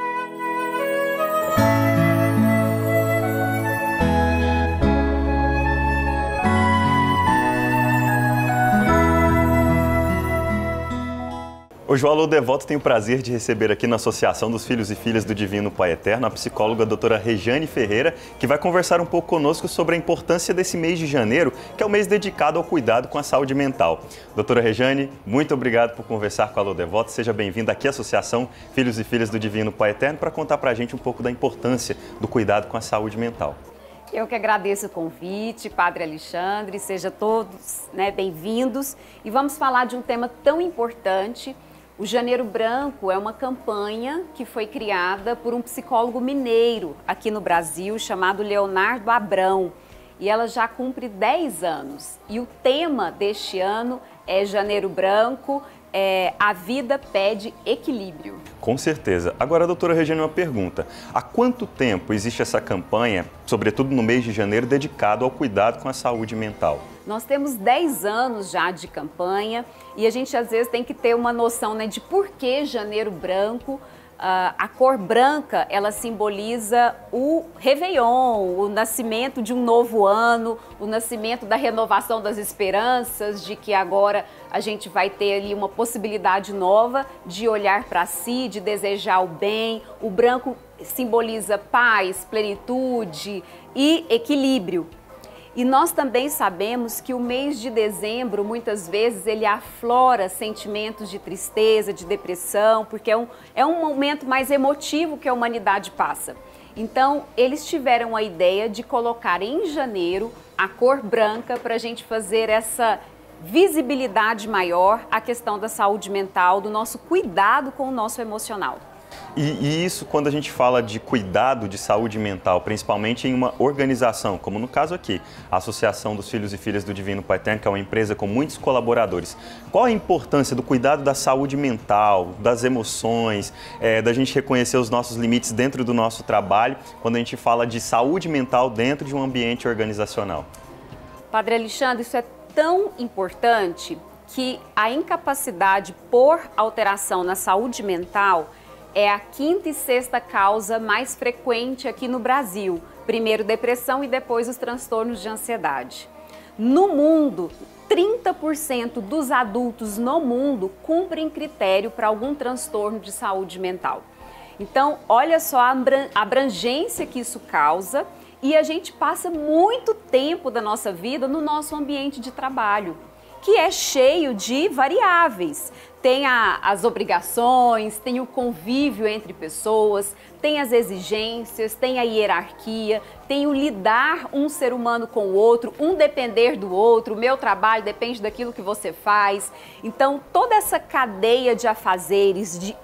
Hoje o Alô Devoto tem o prazer de receber aqui na Associação dos Filhos e Filhas do Divino Pai Eterno a psicóloga a doutora Rejane Ferreira, que vai conversar um pouco conosco sobre a importância desse mês de janeiro, que é o mês dedicado ao cuidado com a saúde mental. Doutora Rejane, muito obrigado por conversar com o Alô Devoto. Seja bem-vinda aqui à Associação Filhos e Filhas do Divino Pai Eterno para contar para a gente um pouco da importância do cuidado com a saúde mental. Eu que agradeço o convite, Padre Alexandre, sejam todos, né, bem-vindos. E vamos falar de um tema tão importante. O Janeiro Branco é uma campanha que foi criada por um psicólogo mineiro aqui no Brasil, chamado Leonardo Abrão. E ela já cumpre dez anos. E o tema deste ano é Janeiro Branco, é, a vida pede equilíbrio. Com certeza. Agora, doutora Rejane, uma pergunta. Há quanto tempo existe essa campanha, sobretudo no mês de janeiro, dedicado ao cuidado com a saúde mental? Nós temos dez anos já de campanha e a gente às vezes tem que ter uma noção, né, de por que Janeiro Branco. Uh, a cor branca, ela simboliza o Réveillon, o nascimento de um novo ano, o nascimento da renovação das esperanças, de que agora a gente vai ter ali uma possibilidade nova de olhar para si, de desejar o bem. O branco simboliza paz, plenitude e equilíbrio. E nós também sabemos que o mês de dezembro, muitas vezes, ele aflora sentimentos de tristeza, de depressão, porque é um, é um momento mais emotivo que a humanidade passa. Então, eles tiveram a ideia de colocar em janeiro a cor branca para a gente fazer essa visibilidade maior à questão da saúde mental, do nosso cuidado com o nosso emocional. E, e isso quando a gente fala de cuidado de saúde mental, principalmente em uma organização, como no caso aqui, a Associação dos Filhos e Filhas do Divino Pai Eterno, que é uma empresa com muitos colaboradores. Qual a importância do cuidado da saúde mental, das emoções, é, da gente reconhecer os nossos limites dentro do nosso trabalho, quando a gente fala de saúde mental dentro de um ambiente organizacional? Padre Alexandre, isso é tão importante que a incapacidade por alteração na saúde mental é a quinta e sexta causa mais frequente aqui no Brasil. Primeiro depressão e depois os transtornos de ansiedade. No mundo, trinta por cento dos adultos no mundo cumprem critério para algum transtorno de saúde mental. Então, olha só a abrangência que isso causa e a gente passa muito tempo da nossa vida no nosso ambiente de trabalho, que é cheio de variáveis. Tem a, as obrigações, tem o convívio entre pessoas, tem as exigências, tem a hierarquia, tem o lidar um ser humano com o outro, um depender do outro, o meu trabalho depende daquilo que você faz. Então, toda essa cadeia de afazeres, de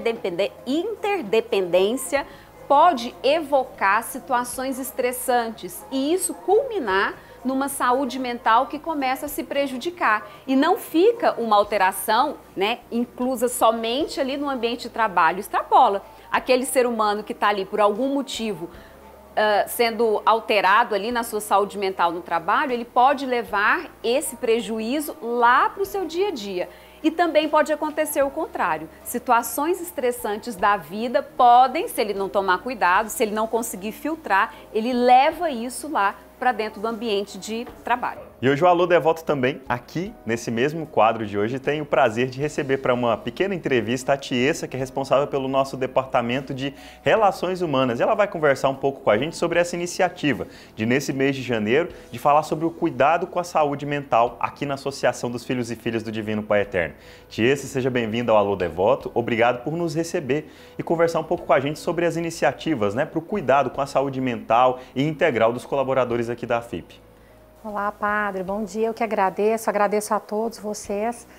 interdependência, pode evocar situações estressantes e isso culminar numa saúde mental que começa a se prejudicar e não fica uma alteração, né, inclusa somente ali no ambiente de trabalho, extrapola. Aquele ser humano que está ali por algum motivo uh, sendo alterado ali na sua saúde mental no trabalho, ele pode levar esse prejuízo lá para o seu dia a dia. E também pode acontecer o contrário. Situações estressantes da vida podem, se ele não tomar cuidado, se ele não conseguir filtrar, ele leva isso lá para dentro do ambiente de trabalho. E hoje o Alô Devoto também, aqui nesse mesmo quadro de hoje, tem o prazer de receber para uma pequena entrevista a Tiesa, que é responsável pelo nosso departamento de Relações Humanas. E ela vai conversar um pouco com a gente sobre essa iniciativa de, nesse mês de janeiro, de falar sobre o cuidado com a saúde mental aqui na Associação dos Filhos e Filhas do Divino Pai Eterno. Tiesa, seja bem-vinda ao Alô Devoto, obrigado por nos receber e conversar um pouco com a gente sobre as iniciativas, né, para o cuidado com a saúde mental e integral dos colaboradores aqui da F I P. Olá, Padre, bom dia, eu que agradeço, agradeço a todos vocês.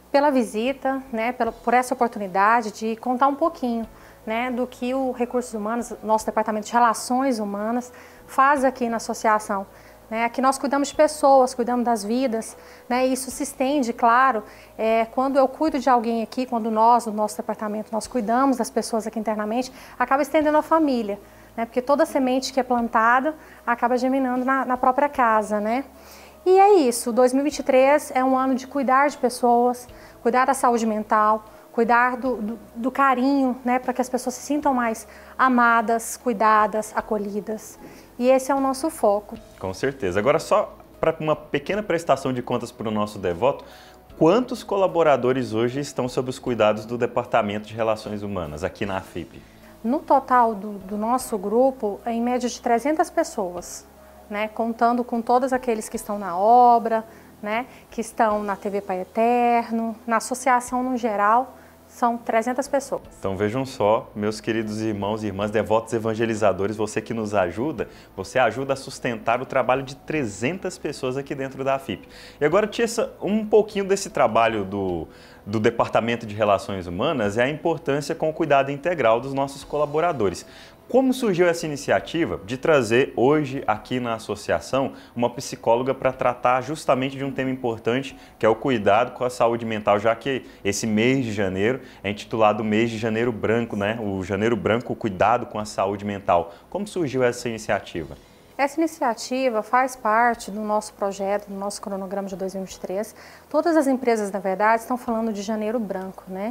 pela visita, né, pela, por essa oportunidade de contar um pouquinho, né, do que o Recursos Humanos, nosso Departamento de Relações Humanas, faz aqui na associação. Né? Aqui nós cuidamos de pessoas, cuidamos das vidas, né? E isso se estende, claro, é, quando eu cuido de alguém aqui, quando nós, no nosso departamento, nós cuidamos das pessoas aqui internamente, acaba estendendo a família, né? Porque toda semente que é plantada acaba germinando na, na própria casa, né? E é isso, dois mil e vinte e três é um ano de cuidar de pessoas, cuidar da saúde mental, cuidar do, do, do carinho, né, para que as pessoas se sintam mais amadas, cuidadas, acolhidas. E esse é o nosso foco. Com certeza. Agora, só para uma pequena prestação de contas para o nosso devoto, quantos colaboradores hoje estão sob os cuidados do Departamento de Relações Humanas, aqui na AFIP? No total do, do nosso grupo, é em média de trezentas pessoas, né, contando com todos aqueles que estão na obra, né, que estão na T V Pai Eterno, na associação no geral, são trezentas pessoas. Então vejam só, meus queridos irmãos e irmãs, devotos evangelizadores, você que nos ajuda, você ajuda a sustentar o trabalho de trezentas pessoas aqui dentro da AFIP. E agora, Tiessa, um pouquinho desse trabalho do, do Departamento de Relações Humanas é a importância com o cuidado integral dos nossos colaboradores. Como surgiu essa iniciativa de trazer hoje aqui na associação uma psicóloga para tratar justamente de um tema importante, que é o cuidado com a saúde mental, já que esse mês de janeiro é intitulado Mês de Janeiro Branco, né? O Janeiro Branco, o cuidado com a saúde mental. Como surgiu essa iniciativa? Essa iniciativa faz parte do nosso projeto, do nosso cronograma de dois mil e vinte e três. Todas as empresas, na verdade, estão falando de Janeiro Branco, né?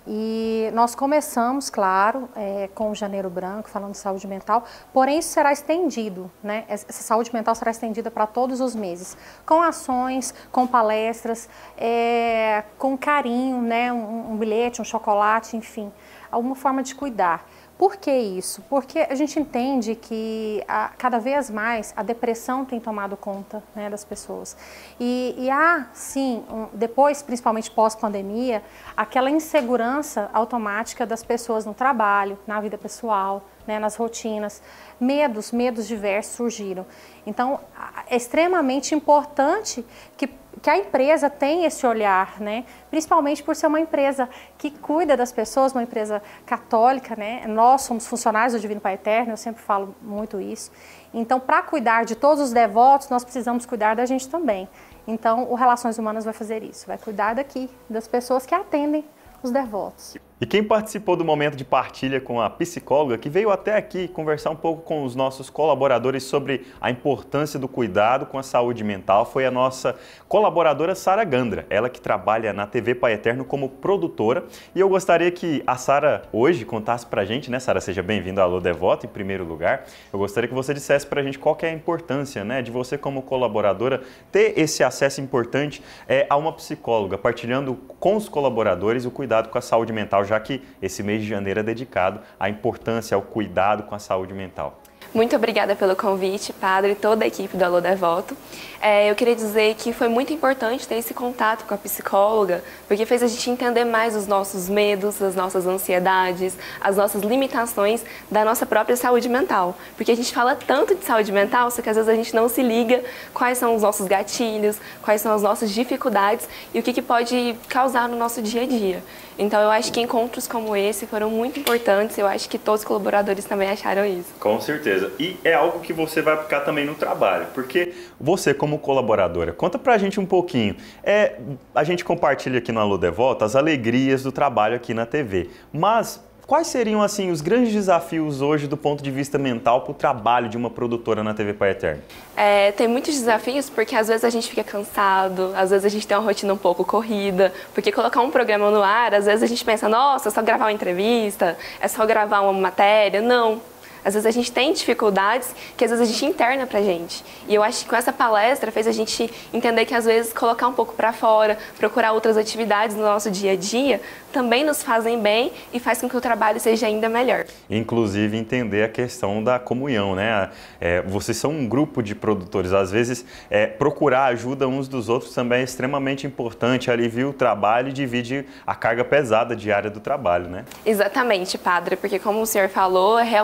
E nós começamos, claro, é, com o Janeiro Branco, falando de saúde mental, porém isso será estendido, né? Essa saúde mental será estendida para todos os meses, com ações, com palestras, é, com carinho, né? Um, um bilhete, um chocolate, enfim, alguma forma de cuidar. Por que isso? Porque a gente entende que a, cada vez mais a depressão tem tomado conta, né, das pessoas. E, e há, sim, um, depois, principalmente pós-pandemia, aquela insegurança automática das pessoas no trabalho, na vida pessoal, né, nas rotinas. Medos, medos diversos surgiram. Então, é extremamente importante que, que a empresa tenha esse olhar, né? Principalmente por ser uma empresa que cuida das pessoas, uma empresa católica, né? Nós somos funcionários do Divino Pai Eterno, eu sempre falo muito isso. Então, para cuidar de todos os devotos, nós precisamos cuidar da gente também. Então, o Relações Humanas vai fazer isso, vai cuidar daqui, das pessoas que atendem os devotos. E quem participou do momento de partilha com a psicóloga, que veio até aqui conversar um pouco com os nossos colaboradores sobre a importância do cuidado com a saúde mental, foi a nossa colaboradora Sara Gandra, ela que trabalha na T V Pai Eterno como produtora. E eu gostaria que a Sara hoje contasse pra gente, né, Sara, seja bem-vinda ao Alô Devoto em primeiro lugar. Eu gostaria que você dissesse pra gente qual que é a importância, né, de você como colaboradora ter esse acesso importante é, a uma psicóloga, partilhando com os colaboradores o cuidado com a saúde mental, já que esse mês de janeiro é dedicado à importância, ao cuidado com a saúde mental. Muito obrigada pelo convite, Padre, e toda a equipe do Alô Devoto. É, eu queria dizer que foi muito importante ter esse contato com a psicóloga, porque fez a gente entender mais os nossos medos, as nossas ansiedades, as nossas limitações da nossa própria saúde mental. Porque a gente fala tanto de saúde mental, só que às vezes a gente não se liga quais são os nossos gatilhos, quais são as nossas dificuldades e o que, que pode causar no nosso dia a dia. Então eu acho que encontros como esse foram muito importantes, eu acho que todos os colaboradores também acharam isso. Com certeza. E é algo que você vai aplicar também no trabalho, porque você como colaboradora, conta pra gente um pouquinho. É, a gente compartilha aqui no Alô Devoto as alegrias do trabalho aqui na T V, mas quais seriam assim os grandes desafios hoje do ponto de vista mental para o trabalho de uma produtora na T V Pai Eterno? É, tem muitos desafios porque às vezes a gente fica cansado, às vezes a gente tem uma rotina um pouco corrida, porque colocar um programa no ar, às vezes a gente pensa, nossa, é só gravar uma entrevista, é só gravar uma matéria. Não. Às vezes a gente tem dificuldades que às vezes a gente interna pra gente. E eu acho que com essa palestra fez a gente entender que às vezes colocar um pouco pra fora, procurar outras atividades no nosso dia a dia, também nos fazem bem e faz com que o trabalho seja ainda melhor. Inclusive entender a questão da comunhão, né? É, vocês são um grupo de produtores, às vezes é, procurar ajuda uns dos outros também é extremamente importante, alivia o trabalho e divide a carga pesada diária do trabalho, né? Exatamente, Padre, porque como o senhor falou, é realmente um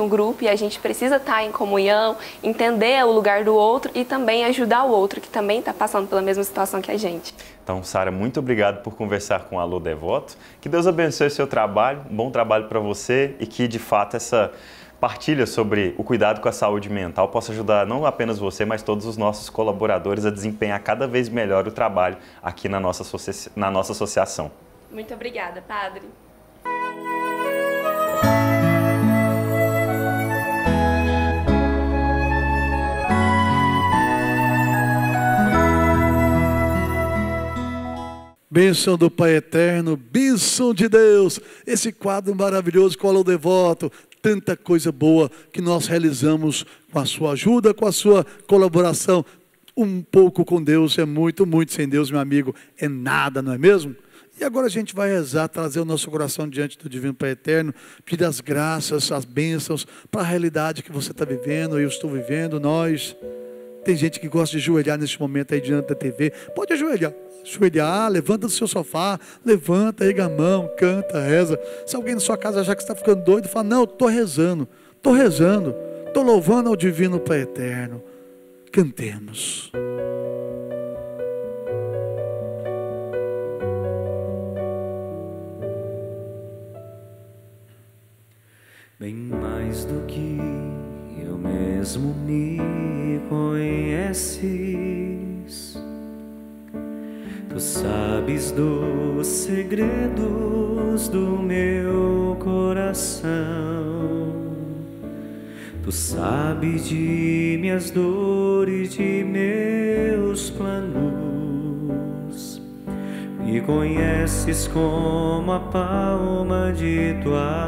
grupo e a gente precisa estar em comunhão, entender o lugar do outro e também ajudar o outro que também está passando pela mesma situação que a gente. Então, Sara, muito obrigado por conversar com o Alô Devoto. Que Deus abençoe o seu trabalho, um bom trabalho para você e que, de fato, essa partilha sobre o cuidado com a saúde mental possa ajudar não apenas você, mas todos os nossos colaboradores a desempenhar cada vez melhor o trabalho aqui na nossa, associa- na nossa associação. Muito obrigada, Padre. Bênção do Pai Eterno, bênção de Deus, esse quadro maravilhoso com o Alô Devoto, tanta coisa boa que nós realizamos com a sua ajuda, com a sua colaboração. Um pouco com Deus é muito, muito sem Deus, meu amigo, é nada, não é mesmo? E agora a gente vai rezar, trazer o nosso coração diante do Divino Pai Eterno, pedir as graças, as bênçãos para a realidade que você está vivendo, eu estou vivendo, nós. Tem gente que gosta de ajoelhar nesse momento aí diante da T V, pode ajoelhar. Ajoelhar, levanta do seu sofá, levanta, erga a mão, canta, reza. Se alguém na sua casa achar que está ficando doido, fala, não, estou rezando, estou rezando, estou louvando ao Divino Pai Eterno. Cantemos. Bem mais do que eu mesmo me conheces. Tu sabes dos segredos do meu coração. Tu sabes de minhas dores, de meus planos. Me conheces como a palma de tua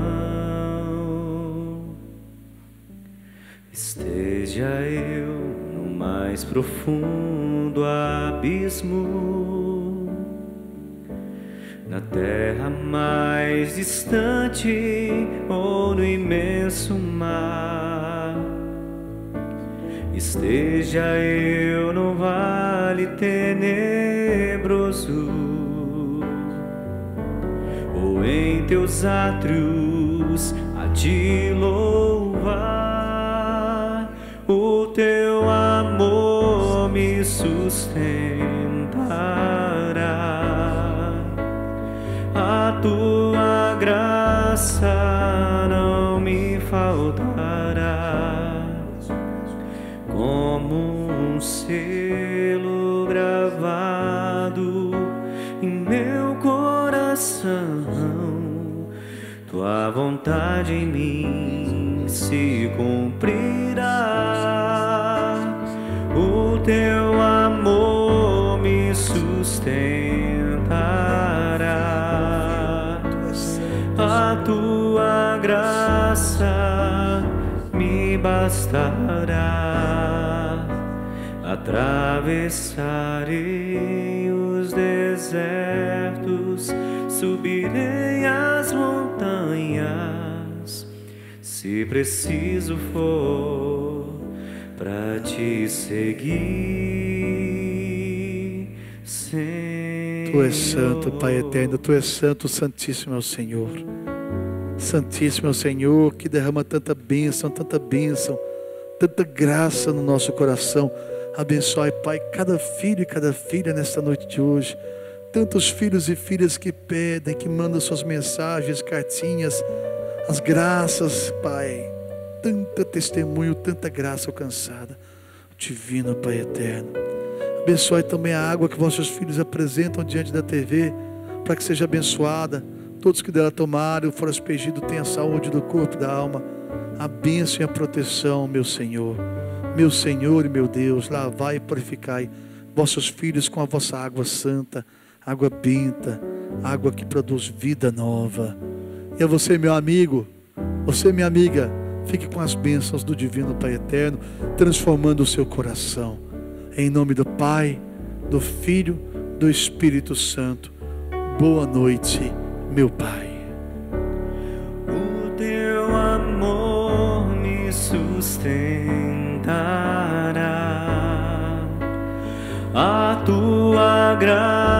mão. Esteja eu no mais profundo abismo, na terra mais distante ou no imenso mar. Esteja eu no vale tenebroso, ou em teus átrios a te louvar. O teu amor me sustentará, a tua graça não me faltará. Como um selo gravado em meu coração, tua vontade em mim se cumprirá. O teu amor me sustentará, a tua graça me bastará. Atravessarei os desertos, subirei as montanhas, se preciso for, pra te seguir, Senhor. Tu és santo, Pai Eterno, Tu és santo, santíssimo é o Senhor. Santíssimo é o Senhor, que derrama tanta bênção, tanta bênção, tanta graça no nosso coração. Abençoe, Pai, cada filho e cada filha nesta noite de hoje. Tantos filhos e filhas que pedem, que mandam suas mensagens, cartinhas, as graças, Pai. Tanta testemunho, tanta graça alcançada. Divino Pai Eterno. Abençoe também a água que vossos filhos apresentam diante da T V, para que seja abençoada. Todos que dela tomarem, for aspergido, tenha saúde do corpo e da alma. A bênção e a proteção, meu Senhor. Meu Senhor e meu Deus, lavai e purificai vossos filhos com a vossa água santa, água benta, água que produz vida nova. E a você, meu amigo, você, minha amiga, fique com as bênçãos do Divino Pai Eterno, transformando o seu coração. Em nome do Pai, do Filho, do Espírito Santo. Boa noite, meu Pai. O teu amor me sustentará, a tua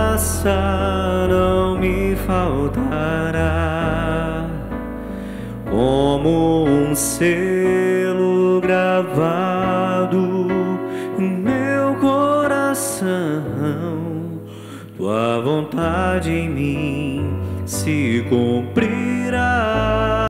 graça não me faltará. como um selo gravado no meu coração. Tua vontade em mim se cumprirá.